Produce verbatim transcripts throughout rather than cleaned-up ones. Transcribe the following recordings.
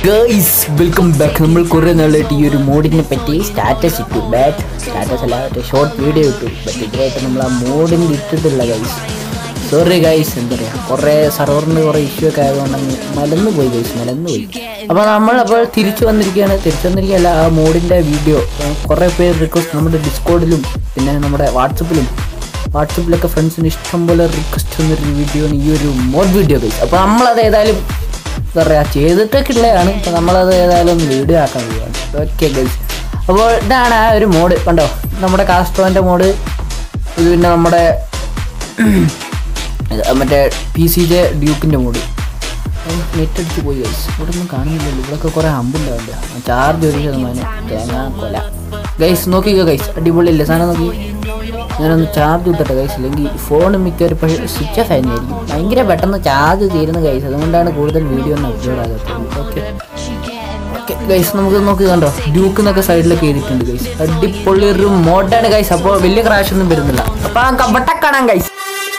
Guys, welcome back. നമ്മൾ കുറേ നാളായിട്ട് ഈ ഒരു മോഡിനെ പറ്റി സ്റ്റാറ്റസ് ഇട്ടു. ബാറ്റ് സ്റ്റാറ്റസ് അല്ല, ഷോർട്ട് വീഡിയോ ഇട്ടു. ബട്ട് ഇതുമായിട്ട് നമ്മൾ ആ മോഡിന് ഇട്ടിട്ടില്ല ഗൈസ്. സോറി ഗൈസ്, എന്താ പറയുക, കുറേ സെർവറിന് കുറേ ഇഷ്യൂ ഒക്കെ ആയതുകൊണ്ട് മലന്ന് പോയി ഗൈസ്, മലന്ന് പോയി. അപ്പോൾ നമ്മളപ്പോൾ തിരിച്ചു വന്നിരിക്കുകയാണ്. തിരിച്ചു വന്നിരിക്കുകയല്ല, ആ മോഡിൻ്റെ വീഡിയോ കുറേ പേര് റിക്വസ്റ്റ് നമ്മുടെ ഡിസ്കോഡിലും പിന്നെ നമ്മുടെ വാട്സപ്പിലും വാട്സപ്പിലൊക്കെ ഫ്രണ്ട്സിന് ഇഷ്ടം പോലെ റിക്വസ്റ്റ് വന്നൊരു വീഡിയോ ആണ് ഈ ഒരു മോഡ് വീഡിയോ ഗൈസ്. അപ്പോൾ നമ്മളത് ഏതായാലും എന്താ പറയുക ചെയ്തിട്ടൊക്കെ ഉള്ളതാണ്. അപ്പോൾ നമ്മളത് ഏതായാലും ഒന്ന് വീഡിയോ ആക്കാൻ പോവുകയാണ്. ഓക്കെ ഗൈസ്, അപ്പോൾ ഇതാണ് ആ ഒരു മോഡ്. കണ്ടോ, നമ്മുടെ കാസ്ട്രോൻ്റെ മോഡ്. ഇത് പിന്നെ നമ്മുടെ മറ്റേ പി സി ജെ ഡ്യൂക്കിൻ്റെ മോഡ്. നെറ്റ് അടിച്ച് പോയി ഗൈസ്, ഇവിടെ ഒന്നും കാണുന്നില്ലല്ലോ. ഇവിടെയൊക്കെ കുറേ ഹമ്പുണ്ടാവില്ല. ചാർജ് ഒരു ശതമാനം തേങ്ങാ കൊല ഗൈസ്. നോക്കിക്കോ ഗൈസ്, അടിപൊളിയല്ലേ സാധനം. നോക്കി, ഞാനൊന്ന് ചാർജ് ഇട്ടിട്ടെ ഗൈസ്, ഇല്ലെങ്കിൽ ഫോൺ മിക്കവരും പക്ഷേ സ്വിച്ച് ഓഫ് ആയിരിക്കും. ഭയങ്കര പെട്ടെന്ന് ചാർജ് തീരുന്ന ഗൈസ്, അതുകൊണ്ടാണ് കൂടുതൽ വീഡിയോ ഒന്നും അപ്ലോഡ് ആകാത്തത്. ഓക്കെ ഓക്കെ ഗൈസ്, നമുക്ക് നോക്കി കണ്ടോ, ഡ്യൂക്ക് എന്നൊക്കെ സൈഡിലൊക്കെ എഴുതിയിട്ടുണ്ട് ഗൈസ്. അടിപൊളി ഒരു മോഡാണ് ഗൈസ്. അപ്പോൾ വലിയ ക്രാഷ് ഒന്നും വരുന്നില്ല. അപ്പോൾ ആ കബട്ട കാണാം ഗൈസ്.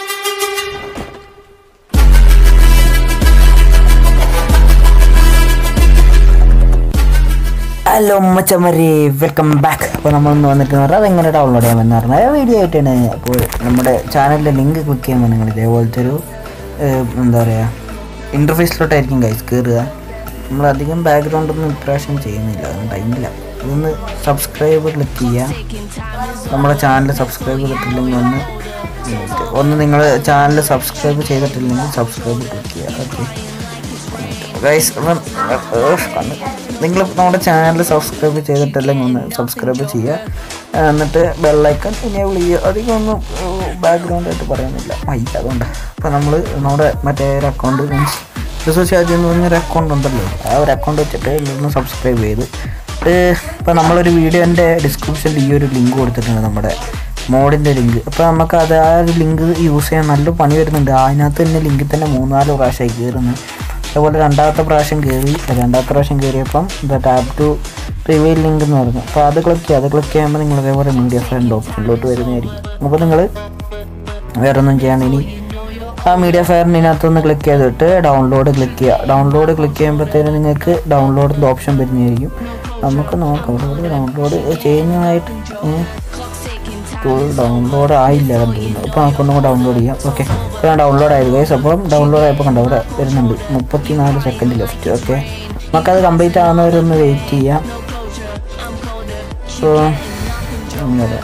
ഹലോ മച്ചമാരെ, വെൽക്കം ബാക്ക്. അപ്പോൾ നമ്മളൊന്ന് വന്നിട്ട് പറഞ്ഞാൽ അതെങ്ങനെ ഡൗൺലോഡ് ചെയ്യാമെന്ന് പറഞ്ഞാൽ വീഡിയോ ആയിട്ടാണ്. അപ്പോൾ നമ്മുടെ ചാനലിൻ്റെ ലിങ്ക് ക്ലിക്ക് ചെയ്യുമ്പോൾ നിങ്ങൾ ഇതേപോലത്തെ ഒരു എന്താ പറയുക ഇൻ്റർഫേസിലോട്ടായിരിക്കും ഗൈസ് കയറുക. നമ്മളധികം ബാക്ക്ഗ്രൗണ്ടൊന്നും ഇപ്രാവശ്യം ചെയ്യുന്നില്ല, അതൊന്നും ടൈമില്ല. അതൊന്ന് സബ്സ്ക്രൈബ് ക്ലിക്ക് ചെയ്യുക. നമ്മുടെ ചാനൽ സബ്സ്ക്രൈബ് ചെയ്തിട്ടില്ലെങ്കിൽ ഒന്ന് ഒന്ന് നിങ്ങൾ ചാനൽ സബ്സ്ക്രൈബ് ചെയ്തിട്ടില്ലെങ്കിൽ സബ്സ്ക്രൈബ് ക്ലിക്ക് ചെയ്യുക. ഓക്കെ ഗൈസ്, അപ്പം നിങ്ങൾ നമ്മുടെ ചാനൽ സബ്സ്ക്രൈബ് ചെയ്തിട്ടില്ലെങ്കിൽ ഒന്ന് സബ്സ്ക്രൈബ് ചെയ്യുക. എന്നിട്ട് ബെല്ലൈക്കൺ എനേബിൾ ചെയ്യുക. അധികം ഒന്നും ബാക്ക്ഗ്രൗണ്ടായിട്ട് പറയുന്നില്ല അയ്യ, അതുകൊണ്ട്. അപ്പോൾ നമ്മൾ നമ്മുടെ മറ്റേ ഒരു അക്കൗണ്ട് മീൻസ് റിസോഴ്സ് ചാർജ് എന്ന് പറഞ്ഞൊരു അക്കൗണ്ട് ഉണ്ടല്ലോ, ആ ഒരു അക്കൗണ്ട് വെച്ചിട്ട് ഒന്ന് സബ്സ്ക്രൈബ് ചെയ്ത് ഇപ്പോൾ നമ്മളൊരു വീഡിയോൻ്റെ ഡിസ്ക്രിപ്ഷനിൽ ഈ ഒരു ലിങ്ക് കൊടുത്തിട്ടുണ്ട്, നമ്മുടെ മോഡിൻ്റെ ലിങ്ക്. അപ്പോൾ നമുക്ക് അത് ആ ഒരു ലിങ്ക് യൂസ് ചെയ്യാൻ നല്ല പണി വരുന്നുണ്ട്. അതിനകത്ത് തന്നെ ലിങ്കിൽ തന്നെ മൂന്നാല് പ്രാവശ്യമായി കയറുന്നത്. അതുപോലെ രണ്ടാമത്തെ പ്രാവശ്യം കയറി രണ്ടാമത്തെ പ്രാവശ്യം കയറിയപ്പം എന്താ ടാപ്പ് ടു റിവീൽ ലിങ്ക് എന്ന് പറഞ്ഞു. അപ്പോൾ അത് ക്ലിക്ക് ചെയ്യുക. അത് ക്ലിക്ക് ചെയ്യുമ്പോൾ നിങ്ങൾ അതേപോലെ മീഡിയ ഫയറിൻ്റെ ഓപ്ഷനിലോട്ട് വരുന്നതായിരിക്കും. അപ്പോൾ നിങ്ങൾ വേറെ ഒന്നും ചെയ്യാണ്ട് ഇനി ആ മീഡിയ ഫയറിനകത്തൊന്ന് ക്ലിക്ക് ചെയ്തിട്ട് ഡൗൺലോഡ് ക്ലിക്ക് ചെയ്യുക. ഡൗൺലോഡ് ക്ലിക്ക് ചെയ്യുമ്പോഴത്തേനും നിങ്ങൾക്ക് ഡൗൺലോഡിൻ്റെ ഓപ്ഷൻ വരുന്നതായിരിക്കും. നമുക്ക് നോക്കാം, ഇവിടെ ഡൗൺലോഡ് ചെയ്യുന്നതായിട്ട് ഡൗൺലോഡ് ആയില്ല കണ്ടിരുന്നു. അപ്പോൾ നമുക്കൊന്നും കൂടെ ഡൗൺലോഡ് ചെയ്യാം. ഓക്കെ, ഇപ്പോൾ ഞാൻ ഡൗൺലോഡ് ആയത് ഗൈസ്. അപ്പം ഡൗൺലോഡ് ആയപ്പോൾ കണ്ടോ ഇവിടെ വരുന്നുണ്ട് മുപ്പത്തി നാല് സെക്കൻഡ് ലെഫ്റ്റ്. ഓക്കെ, നമുക്കത് കംപ്ലീറ്റ് ആവുന്നവരൊന്ന് വെയിറ്റ് ചെയ്യാം. സോ അങ്ങനെ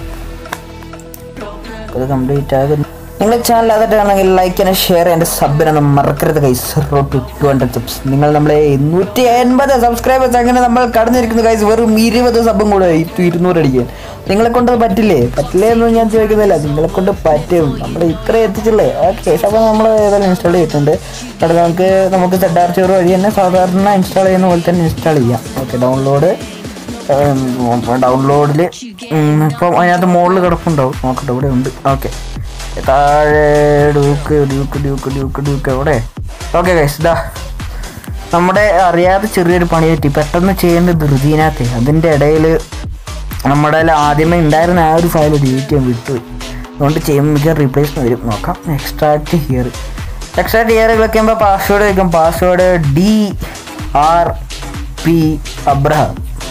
അത് കംപ്ലീറ്റ് ആകും. നിങ്ങൾ ചാനൽ ആദ്യമായിട്ടാണെങ്കിൽ ലൈക്ക് ചെയ്യാൻ ഷെയർ ചെയ്യാൻ സബ്ബിനൊന്നും മറക്കരുത് guys. Road to two hundred subs. നിങ്ങൾ നമ്മളെ നൂറ്റി എൺപത് സബ്സ്ക്രൈബേഴ്സ് അങ്ങനെ നമ്മൾ കടന്നിരിക്കുന്നു ഗൈസ്. വെറും ഇരുപത് സബും കൂടെ ഇരുന്നൂറ് അടിക്കാൻ നിങ്ങളെ കൊണ്ട് പറ്റില്ലേ? പറ്റില്ലേ എന്ന് ഞാൻ ചോദിക്കുന്നില്ല, നിങ്ങളെ കൊണ്ട് പറ്റും. നമ്മൾ ഇത്ര എത്തിച്ചില്ലേ? ഓക്കെ, അപ്പോൾ നമ്മൾ ഏതായാലും ഇൻസ്റ്റാൾ ചെയ്തിട്ടുണ്ട്. അവിടെ നമുക്ക് നമുക്ക് സെഡാർ ചോറ് വഴി തന്നെ സാധാരണ ഇൻസ്റ്റാൾ ചെയ്യുന്ന പോലെ തന്നെ ഇൻസ്റ്റാൾ ചെയ്യാം. ഓക്കെ, ഡൗൺലോഡ് ഡൗൺലോഡിൽ ഇപ്പം അതിനകത്ത് മുകളിൽ കിടപ്പുണ്ടാവും. നോക്കട്ടെ, ഇവിടെ ഉണ്ട്. ഓക്കെ, താഴെ Duke Duke Duke Duke Duke എവിടെ? ഓക്കെ ഗൈസ്, ഇതാ നമ്മുടെ അറിയാതെ ചെറിയൊരു പണി പറ്റി. പെട്ടെന്ന് ചെയ്യേണ്ട ധൃതിനകത്ത് അതിൻ്റെ ഇടയിൽ നമ്മുടെ ആദ്യമേ ഉണ്ടായിരുന്ന ആ ഒരു ഫയൽ ഡിലീറ്റ് ചെയ്യാൻ വിട്ടുപോയി. അതുകൊണ്ട് ചെയ്യുമ്പോൾ റീപ്ലേസ് വരും. നോക്കാം. Extract here extract here click ചെയ്യുമ്പോൾ പാസ്വേഡ് വയ്ക്കും. Password D R P Abraham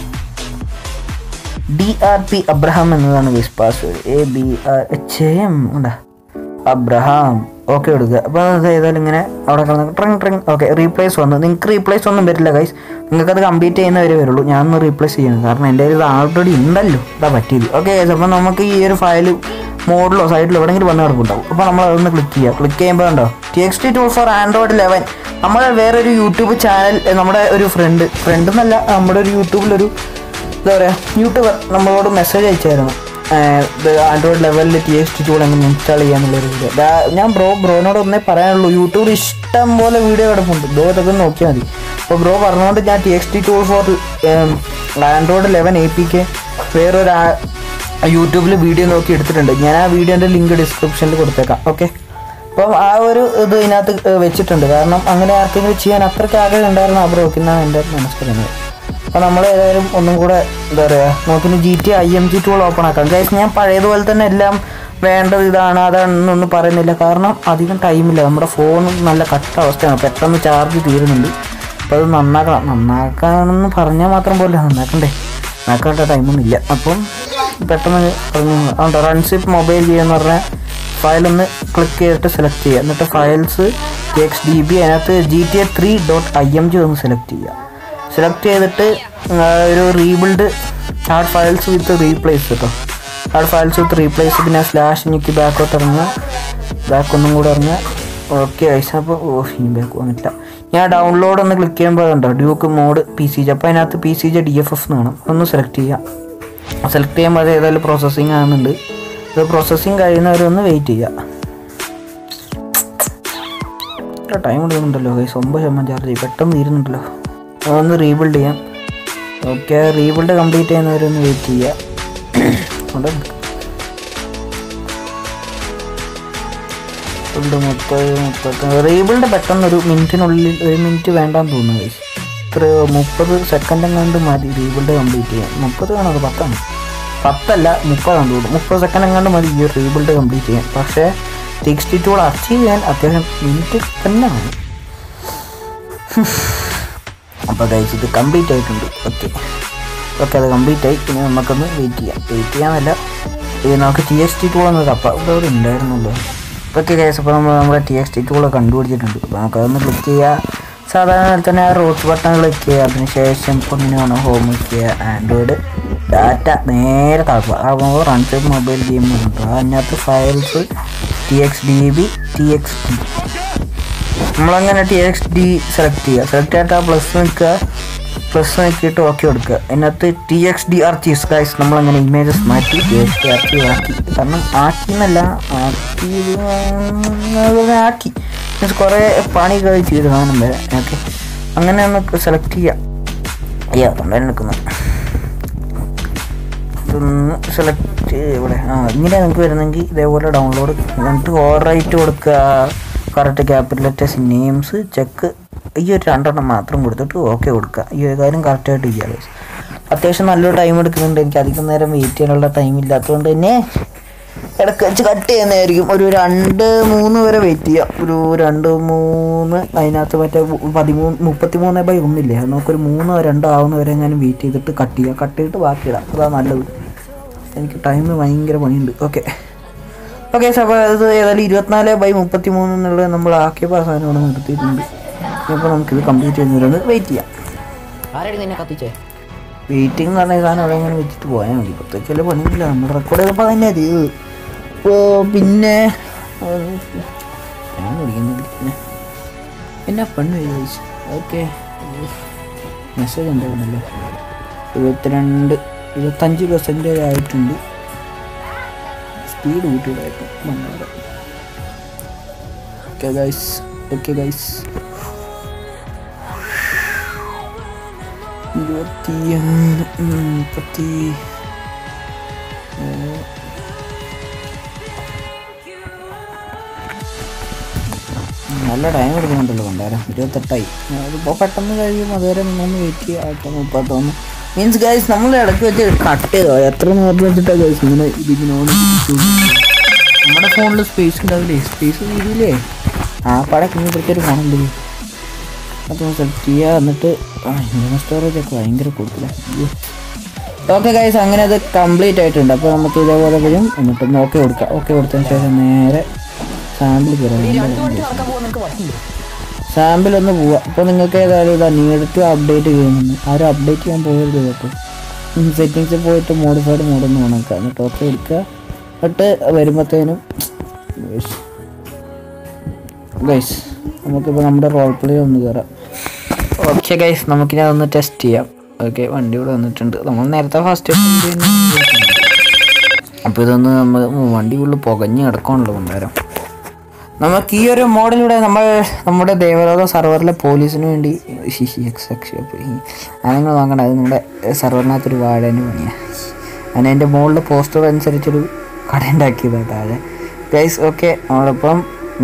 D R P Abraham എന്നതാണ് guys password. A B R H M ഉണ്ടാ അബ്രഹാം. ഓക്കെ കൊടുക്കുക. അപ്പോൾ അത് ഏതായാലും ഇങ്ങനെ അവിടെ കിടന്ന് ട്രിങ് ട്രിങ്. ഓക്കെ, റീപ്ലേസ് വന്നു. നിങ്ങൾക്ക് റീപ്ലേസ് ഒന്നും വരില്ല ഗൈസ്, നിങ്ങൾക്കത് കംപ്ലീറ്റ് ചെയ്യുന്നവരെ വരുള്ളൂ. ഞാനൊന്ന് റീപ്ലേസ് ചെയ്യണം, കാരണം എൻ്റെ ഇത് ആൾറെഡി ഉണ്ടല്ലോ, ഇതാ പറ്റിയത്. ഓക്കെ ഗൈസ്, അപ്പോൾ നമുക്ക് ഈ ഒരു ഫയൽ മോഡിലോ സൈഡിലോ എവിടെയെങ്കിലും വന്ന് കിടക്കുന്നുണ്ടാവും. അപ്പോൾ നമ്മൾ അതൊന്ന് ക്ലിക്ക് ചെയ്യുക. ക്ലിക്ക് ചെയ്യുമ്പോൾ ഉണ്ടോ T X T tool for Android eleven. നമ്മുടെ വേറൊരു യൂട്യൂബ് ചാനൽ, നമ്മുടെ ഒരു ഫ്രണ്ട് ഫ്രണ്ട് എന്നല്ല നമ്മുടെ ഒരു യൂട്യൂബിലൊരു എന്താ പറയുക യൂട്യൂബർ നമ്മളോട് മെസ്സേജ് അയച്ചായിരുന്നു, ആൻഡ്രോയിഡ് ലെവലിൽ ടി എക്സ് ടി ടൂൾ എങ്ങനെ ഇൻസ്റ്റാൾ ചെയ്യാന്നുള്ളൊരു വീഡിയോ. ഞാൻ ബ്രോ ബ്രോനോട് ഒന്നേ പറയാനുള്ളൂ, യൂട്യൂബിൽ ഇഷ്ടം പോലെ വീഡിയോ കിടപ്പുണ്ട്, ബ്രോ ഇതൊക്കെ നോക്കിയാൽ മതി. അപ്പോൾ ബ്രോ പറഞ്ഞുകൊണ്ട് ഞാൻ T X T tool for Android eleven A P K വേറൊരു യൂട്യൂബിൽ വീഡിയോ നോക്കി എടുത്തിട്ടുണ്ട്. ഞാൻ ആ വീഡിയോൻ്റെ ലിങ്ക് ഡിസ്ക്രിപ്ഷനിൽ കൊടുത്തേക്കാം. ഓക്കെ, അപ്പം ആ ഒരു ഇത് ഇതിനകത്ത് വെച്ചിട്ടുണ്ട്, കാരണം അങ്ങനെ ആർക്കെങ്കിലും ചെയ്യാൻ അത്രയ്ക്ക് ആഗ്രഹം ഉണ്ടായിരുന്നു ആ ബ്രോക്കിന്നാണ് എൻ്റെ മനസ്സിലാക്കുന്നത്. അപ്പോൾ നമ്മൾ ഏതായാലും ഒന്നും കൂടെ എന്താ പറയുക നോക്കിന് G T I M G tool open ആക്കാം ഗൈസ്. ഞാൻ പഴയതുപോലെ തന്നെ എല്ലാം വേണ്ടത് ഇതാണ് അതാണെന്നൊന്നും പറയുന്നില്ല, കാരണം അധികം ടൈമില്ല. നമ്മുടെ ഫോൺ നല്ല കട്ട അവസ്ഥയാണ്, പെട്ടെന്ന് ചാർജ് തീരുന്നുണ്ട്. അപ്പോൾ അത് നന്നാക്കണം. നന്നാക്കാനെന്ന് പറഞ്ഞാൽ മാത്രം പോലെ നന്നാക്കണ്ടേ, നന്നാക്കേണ്ട ടൈമൊന്നും ഇല്ല. അപ്പം പെട്ടെന്ന് പറഞ്ഞു അതുകൊണ്ട് റൺസിപ്പ് മൊബൈൽ ചെയ്യുമെന്ന് പറഞ്ഞാൽ ഫയലൊന്ന് ക്ലിക്ക് ചെയ്തിട്ട് സെലക്ട് ചെയ്യുക. എന്നിട്ട് ഫയൽസ് എക്സ് ഡി ബി അതിനകത്ത് G T A three dot I M G ഒന്ന് സെലക്ട് ചെയ്യുക. സെലക്ട് ചെയ്തിട്ട് ഒരു rebuild add files with replace കേട്ടോ. ആഡ് ഫയൽസ് വിത്ത് റീപ്ലേസ് പിന്നെ സ്ലാഷ് ഞെക്കി ബാക്കോട്ട് ഇറങ്ങുക, ബാക്ക് ഒന്നും കൂടെ ഇറങ്ങുക. Okay guys. അപ്പോൾ ഓ ഇനി ബാക്ക് വന്നിട്ടില്ല. ഞാൻ ഡൗൺലോഡ് ഒന്ന് ക്ലിക്ക് ചെയ്യുമ്പോൾ ഉണ്ടോ Duke mod P C J. അപ്പോൾ അതിനകത്ത് P C J D F F എന്ന് വേണം, ഒന്ന് സെലക്ട് ചെയ്യാം. സെലക്ട് ചെയ്യുമ്പോൾ അത് ഏതായാലും പ്രോസസ്സിങ് ആകുന്നുണ്ട്. ഇത് പ്രോസസ്സിങ് കഴിയുന്നവരൊന്ന് വെയിറ്റ് ചെയ്യുക. ടൈം എടുക്കുന്നുണ്ടല്ലോ ഗൈസ്, ഒമ്പത് ശതമാനം ചാർജ് ചെയ്യും, പെട്ടെന്ന് തീരുന്നുണ്ടല്ലോ. അതൊന്ന് റീബിൽഡ് ചെയ്യാം. ഓക്കെ റീബിൽഡ് കംപ്ലീറ്റ് ചെയ്യുന്നവരൊന്ന് വെയിറ്റ് ചെയ്യുക. മുപ്പത് മുപ്പത്തി റീബിൽഡ് പെട്ടെന്ന് ഒരു മിനിറ്റിനുള്ളിൽ, ഒരു മിനിറ്റ് വേണ്ടാന്ന് തോന്നുന്നു ഗൈസ്. ഇത്ര മുപ്പത് സെക്കൻഡ് എങ്ങാണ്ട് മതി റീബിൽഡ് കംപ്ലീറ്റ് ചെയ്യാൻ. മുപ്പത് വേണോ പത്താണ്, പത്തല്ല മുപ്പതാണ് തോന്നുന്നു. മുപ്പത് സെക്കൻഡ് എങ്ങാണ്ട് മതി ഈ റീബിൽഡ് കംപ്ലീറ്റ് ചെയ്യാൻ. പക്ഷേ സിക്സ്റ്റി ടു അച്ചീവ് ചെയ്യാൻ അത്യാവശ്യം മിനിറ്റ് തന്നെ വേണം. അപ്പോൾ ഗൈസ് ഇത് കംപ്ലീറ്റ് ആയിട്ടുണ്ട്. ഓക്കെ ഓക്കെ അത് കംപ്ലീറ്റ് ആയി. പിന്നെ നമുക്കൊന്ന് വെയിറ്റ് ചെയ്യാം. വെയിറ്റ് ചെയ്യാനല്ല, ഇത് നമുക്ക് ടി എക്സ് ടി ടൂൾ എന്നത് അപ്പം ഇവിടെ അവിടെ ഉണ്ടായിരുന്നല്ലോ. ഓക്കെ ഗൈസ് അപ്പോൾ നമ്മൾ നമ്മുടെ ടി എക്സ് ടി ടൂൾ കണ്ടുപിടിച്ചിട്ടുണ്ട്. അപ്പോൾ നമുക്കതൊന്ന് ക്ലിക്ക് ചെയ്യുക. സാധാരണ തന്നെ ആ റോട്ട് ബട്ടൺ ക്ലിക്ക് ചെയ്യുക. അതിന് ശേഷം ഇപ്പോൾ ഇങ്ങനെ വേണം ഹോം ക്ലിക്ക് ചെയ്യുക. ആൻഡ്രോയിഡ് ഡാറ്റ നേരെ താഴ്ത്തുക. അപ്പോൾ റൺസൈപ്പ് മൊബൈൽ ഗെയിം കിട്ടും. അതിനകത്ത് files T X D B T X D നമ്മളങ്ങനെ ടി എക്സ് ഡി സെലക്ട് ചെയ്യുക. സെലക്ട് ചെയ്തിട്ട് ആ പ്ലസ് നിൽക്കുക, പ്ലസ് നോക്കിയിട്ട് ഓക്കെ കൊടുക്കുക. അതിനകത്ത് T X D archives guys നമ്മളങ്ങനെ ഇമേജസ് മാറ്റി ടി എക്സ് ഡി ആർച്ചീവ് ആക്കി. കാരണം ആക്കി എന്നല്ല ആക്കി ആക്കി മീൻസ് കുറേ പണി കഴിച്ച് ചെയ്ത് കാണും വരെ. ഓക്കെ അങ്ങനെ ഒന്ന് സെലക്ട് ചെയ്യുക. അയ്യാ കൊണ്ടുതന്നെ നിൽക്കുന്നത് ഇതൊന്ന് സെലക്ട് ഇവിടെ ആ ഇങ്ങനെ നിങ്ങൾക്ക് വരുന്നെങ്കിൽ ഇതേപോലെ ഡൗൺലോഡ് എന്നിട്ട് ഓവർ റൈറ്റ് കൊടുക്കുക. Correct capital letters names check ഈ ഒരു രണ്ടെണ്ണം മാത്രം കൊടുത്തിട്ട് ഓക്കെ കൊടുക്കുക. ഈ ഒരു കാര്യം കറക്റ്റായിട്ട് ചെയ്യുക. അത്യാവശ്യം നല്ലൊരു ടൈം എടുക്കുന്നുണ്ട്. എനിക്ക് അധികം നേരം വെയിറ്റ് ചെയ്യാനുള്ള ടൈം ഇല്ലാത്തതുകൊണ്ട് തന്നെ ഇടയ്ക്ക് വെച്ച് കട്ട് ചെയ്യുന്നതായിരിക്കും. ഒരു രണ്ട് മൂന്ന് വരെ വെയിറ്റ് ചെയ്യാം. ഒരു രണ്ട് മൂന്ന് അതിനകത്ത് മറ്റേ പതിമൂന്ന് മുപ്പത്തി മൂന്ന് ബൈ ഒന്നില്ലേ, നമുക്കൊരു മൂന്നോ രണ്ടോ ആവുന്ന വരെ എങ്ങാനും വെയിറ്റ് ചെയ്തിട്ട് കട്ട് ചെയ്യാം. കട്ട് ചെയ്തിട്ട് ബാക്കി ഇടാം, അതാണ് നല്ലത്. എനിക്ക് ടൈം ഭയങ്കര പണിയുണ്ട്. ഓക്കെ ഓക്കെ അപ്പോൾ ഇത് ഏതായാലും ഇരുപത്തിനാല് ബൈ മുപ്പത്തി മൂന്ന് എന്നുള്ളത് നമ്മൾ ആക്കിയപ്പോൾ ആ സാധനം അവിടെ നിർത്തിയിട്ടുണ്ട്. അപ്പോൾ നമുക്കിത് കംപ്ലീറ്റ് ചെയ്യുന്നവരൊന്ന് വെയിറ്റ് ചെയ്യാം. ആരാണ് നിന്നെ കത്തിച്ചേ? വെയിറ്റിംഗ് എന്ന് പറഞ്ഞ സാധനം അവിടെ ഇങ്ങനെ വെച്ചിട്ട് പോയാൽ മതി. പ്രത്യേകിച്ച് വല്ല പണിയില്ല, നമ്മൾ റെക്കോർഡ് ചെയ്തപ്പോൾ തന്നെ അത്. ഇപ്പോൾ പിന്നെ ഞാൻ വിളിക്കുന്നില്ല പിന്നെ പിന്നെ പെണ്ണ് ചോദിച്ചു. ഓക്കെ മെസ്സേജ് ഉണ്ടായിരുന്നല്ലോ. എഴുപത്തിരണ്ട് ഇരുപത്തഞ്ച് പെർസെൻറ്റേജ് ആയിട്ടുണ്ട്. സ്പീഡ് കൂട്ടിയിടായിട്ടും വന്നത്. ഓക്കെ ഗൈസ് ഓക്കെ ഗൈസ് ഇരുപത്തി മുപ്പത്തി നല്ല ടൈം എടുക്കുന്നുണ്ടല്ലോ കൊണ്ടാരം. ഇരുപത്തെട്ടായി. അതിപ്പോൾ പെട്ടെന്ന് കഴിയും. അതുവരെ നിന്നൊന്ന് വെയിറ്റ് ചെയ്യാം. മുപ്പത്തൊന്ന് മീൻസ് ഗൈസ് നമ്മൾ ഇടയ്ക്ക് വെച്ച് കട്ട് ചെയ്തോ എത്ര നേരത്തെ വെച്ചിട്ടാണ് ഗൈസ് ഇങ്ങനെ ഇതിങ്ങനെ നമ്മുടെ ഫോണിൽ സ്പേസ് ഉണ്ടാവില്ലേ, സ്പേസ് ചെയ്തില്ലേ ആ പടക്ക് ഇങ്ങനെ പ്രത്യേക ഫോണുണ്ട്. അപ്പോൾ സെലക്ട് ചെയ്യുക. എന്നിട്ട് ആ ഇൻ്റർണൽ സ്റ്റോറേജ് ഒക്കെ ഭയങ്കര കൂടുതല. ഓക്കെ ഗൈസ് അങ്ങനെ അത് കംപ്ലീറ്റ് ആയിട്ടുണ്ട്. അപ്പോൾ നമുക്ക് ഇതേപോലെ വരും. എന്നിട്ട് ഓക്കെ കൊടുക്കുക. ഓക്കെ കൊടുത്തതിന് ശേഷം നേരെ സാമ്പിൾ കയറാം. സാമ്പിൾ ഒന്ന് പോവുക. അപ്പോൾ നിങ്ങൾക്ക് ഏതായാലും ഇതാ നീഡിട്ട് അപ്ഡേറ്റ് ചെയ്യുന്നുണ്ട്. ആരും അപ്ഡേറ്റ് ചെയ്യാൻ പോകരുത് കേട്ടോ. സെറ്റിങ്സിൽ പോയിട്ട് മോഡിഫൈഡ് മോഡൊന്ന് ഓണാക്കുക. എന്നിട്ട് ഓക്കെ എടുക്കുക. എന്നിട്ട് വരുമ്പോഴത്തേനും ഗൈസ് നമുക്കിപ്പോൾ നമ്മുടെ റോൾ പ്ലേ ഒന്ന് കയറാം. ഓക്കെ ഗൈസ് നമുക്കിനി അതൊന്ന് ടെസ്റ്റ് ചെയ്യാം. ഓക്കെ വണ്ടി ഇവിടെ വന്നിട്ടുണ്ട്. നമ്മൾ നേരത്തെ ഫസ്റ്റ് അപ്പോൾ ഇതൊന്ന് നമ്മൾ വണ്ടി ഫുള്ള് പുകഞ്ഞ് കിടക്കാണല്ലോ കൊണ്ടുവരാം. നമുക്ക് ഈ ഒരു മോഡലിലൂടെ നമ്മൾ നമ്മുടെ ദേവലോക സർവറിലെ പോലീസിന് വേണ്ടി എക്സ് എക്സ് അതങ്ങൾ നോക്കണ്ട. അത് നമ്മുടെ സർവറിനകത്തൊരു വാഴേൻ്റെ പണിയാണ്. അങ്ങനെ എൻ്റെ മുകളിൽ പോസ്റ്റർ അനുസരിച്ചൊരു കട ഉണ്ടാക്കിയതാണ് താഴെ ഗൈസ്. ഓക്കെ നമ്മളിപ്പം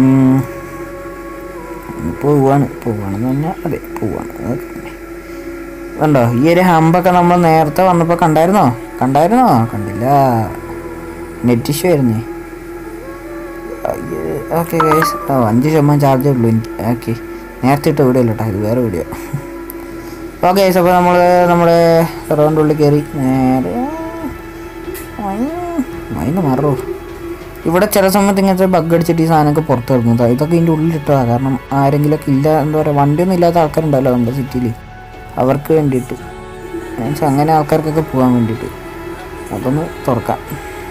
പോവാണ് പോവാണെന്ന് പറഞ്ഞാൽ അതെ പോവാണ്. കണ്ടോ ഈ ഒരു ഹമ്പൊക്കെ നമ്മൾ നേരത്തെ വന്നപ്പോൾ കണ്ടായിരുന്നോ കണ്ടായിരുന്നോ കണ്ടില്ല, നെറ്റ് ഇഷ്യൂ ആയിരുന്നേ. ഓക്കെ ഗൈസ് ഓ അഞ്ച് ശതമാനം ചാർജേ ഉള്ളൂ എനിക്ക്. ഓക്കെ നേരത്തെ ഇട്ട വീഡിയോ അല്ല കേട്ടോ, ഇത് വേറെ വീഡിയോ. ഓക്കെ അപ്പോൾ നമ്മൾ നമ്മുടെ റൗണ്ട് ഉള്ളിൽ കയറി നേരെ അതിന് മാറോ. ഇവിടെ ചില സമയത്ത് ഇങ്ങനത്തെ ബഗ് അടിച്ചിട്ട് ഈ സാധനമൊക്കെ പുറത്ത് ഇറങ്ങുന്നത്. ഇതൊക്കെ ഇതിൻ്റെ ഉള്ളിലിട്ടതാണ്. കാരണം ആരെങ്കിലുമൊക്കെ ഇല്ല എന്താ പറയുക വണ്ടിയൊന്നും ഇല്ലാത്ത ആൾക്കാരുണ്ടല്ലോ നമ്മുടെ സിറ്റിയിൽ, അവർക്ക് വേണ്ടിയിട്ട് മീൻസ് അങ്ങനെ ആൾക്കാർക്കൊക്കെ പോകാൻ വേണ്ടിയിട്ട് അതൊന്ന് തുറക്കാം.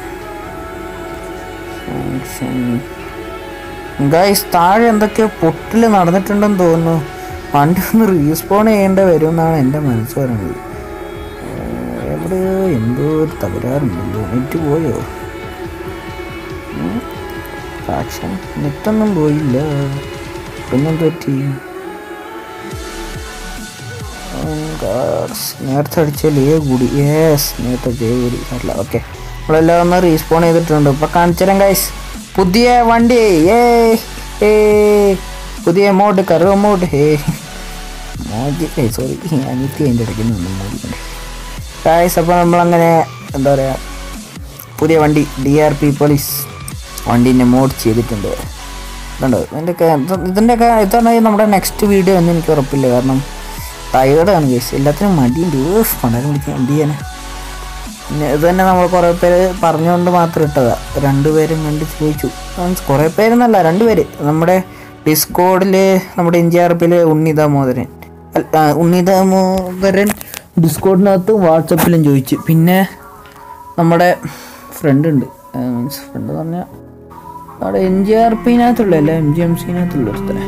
ഗൈസ് താഴെ എന്തൊക്കെയോ പൊട്ടിൽ നടന്നിട്ടുണ്ടെന്ന് തോന്നുന്നു. വണ്ടി ഒന്ന് റീസ്പോൺ ചെയ്യേണ്ട വരും എന്നാണ് എൻ്റെ മനസ്സ് പറയുന്നത്. എവിടെയോ എന്തോ ഒരു തകരാറുണ്ടല്ലോ. നെറ്റ് പോയോ? ഫാക്ഷൻ നെറ്റൊന്നും പോയില്ല. പിന്നെന്ത് പറ്റി? നേരത്തെ അടിച്ചാൽ ഏ കൂടി. യെസ് നേരത്തെ ജെ കൂടി അല്ല. ഓക്കെ നമ്മളെല്ലാം ഒന്ന് റീസ്പോൺ ചെയ്തിട്ടുണ്ട്. ഇപ്പോൾ കാണിച്ചു തരാം ഗൈസ് പുതിയ വണ്ടി. ഏ ഏ പുതിയ മോഡ് കറോ മോഡ്. ഹേ മോഡ് ഏ സോറി അനിത്തി അതിൻ്റെ ഇടയ്ക്ക് നിന്ന് മോഡിക്കുണ്ട് ഗൈസ്. അപ്പോൾ നമ്മളങ്ങനെ എന്താ പറയുക പുതിയ വണ്ടി ഡി ആർ പി പോലീസ് വണ്ടീൻ്റെ മോഡ് ചെയ്തിട്ടുണ്ട്. ഇതുണ്ട് ഇതിൻ്റെയൊക്കെ ഇതിൻ്റെയൊക്കെ ഇതാണ് നമ്മുടെ നെക്സ്റ്റ് വീഡിയോ എന്ന് എനിക്ക് ഉറപ്പില്ല. കാരണം ടയേർഡാണ് ഗൈസ്, എല്ലാത്തിനും മടിയുണ്ട്. പണ്ടാരം പിടിക്കാൻ എന്ത് ചെയ്യാൻ. പിന്നെ ഇത് തന്നെ നമ്മൾ കുറേ പേര് പറഞ്ഞുകൊണ്ട് മാത്രം ഇട്ടതാണ്. രണ്ടുപേരും കണ്ട് ചോദിച്ചു. മീൻസ് കുറേ പേരെന്നല്ല രണ്ടുപേര്. നമ്മുടെ ഡിസ്കോഡിൽ നമ്മുടെ എൻ ജി ആർ പിയിൽ ഉണ്ണി ദാമോദരൻ ഉണ്ണി ദാമോദരൻ ഡിസ്കോഡിനകത്തും വാട്സപ്പിലും ചോദിച്ചു. പിന്നെ നമ്മുടെ ഫ്രണ്ട് ഉണ്ട്, മീൻസ് ഫ്രണ്ട് എന്ന് പറഞ്ഞാൽ അവിടെ എൻ ജി ആർ പിനകത്തുള്ള അല്ല എം ജി എം സിനകത്തുള്ള ഒരുത്തനെ,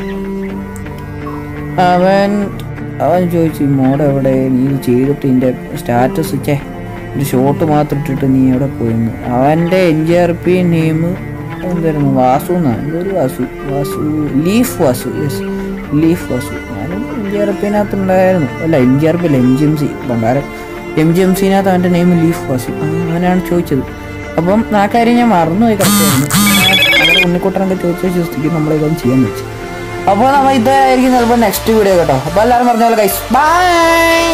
അവൻ അവൻ ചോദിച്ചു മോഡ് എവിടെ, നീ ചെയ്തിട്ട് ഇതിൻ്റെ സ്റ്റാറ്റസ് ചേ ഒരു ഷോട്ട് മാത്രം ഇട്ടിട്ട് നീ എവിടെ പോയെന്ന്. അവൻ്റെ N G R P name എന്തായിരുന്നു വാസു എന്നാണ്. എന്തൊരു Vasu Vasu leaf Vasu. Yes leaf Vasu. ഞാനും എൻ ജി ആർ പിനകത്തുണ്ടായിരുന്നു. അല്ല എൻ ജി ആർ പി അല്ല എം ജി എം സി ഭണ്ടാരം എം ജി എം സിനകത്ത് അവൻ്റെ നെയിം ലീഫ് വാസു. അങ്ങനെയാണ് ചോദിച്ചത്. അപ്പം ആ കാര്യം ഞാൻ മറന്നുപോയി കറക്റ്റായിരുന്നു. നമ്മുടെ ഉണ്ണിക്കുട്ടനൊക്കെ ചോദിച്ച ചോദിച്ചിട്ട് നമ്മളിതൊന്നും ചെയ്യാൻ വെച്ചു. അപ്പോൾ നമ്മൾ ഇതായിരിക്കും ചിലപ്പോൾ നെക്സ്റ്റ് വീഡിയോ കേട്ടോ. അപ്പോൾ എല്ലാവരും പറഞ്ഞ പോലെ ഗൈസ് ബൈ.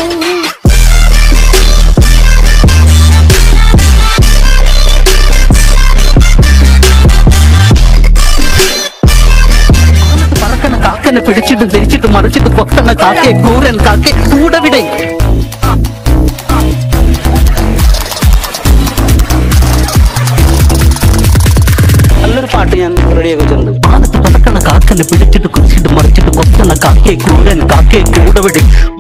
കാക്കനെ പിടിച്ചിട്ട് തിരിച്ചിട്ട് മറിച്ചിട്ട് കൊത്തണ കാക്കേ കൂരൻ കാക്കേ കൂടവിടെ. നല്ലൊരു പാട്ട് ഞാൻ റെഡിയാക്കി വെച്ചിട്ടുണ്ട്. പാടത്ത് പറക്കണ കാക്കനെ പിടിച്ചിട്ട് കുറിച്ചിട്ട് മറിച്ചിട്ട് കൊത്തണ കാക്കേ കൂരൻ കാക്കേ കൂടവിടെ.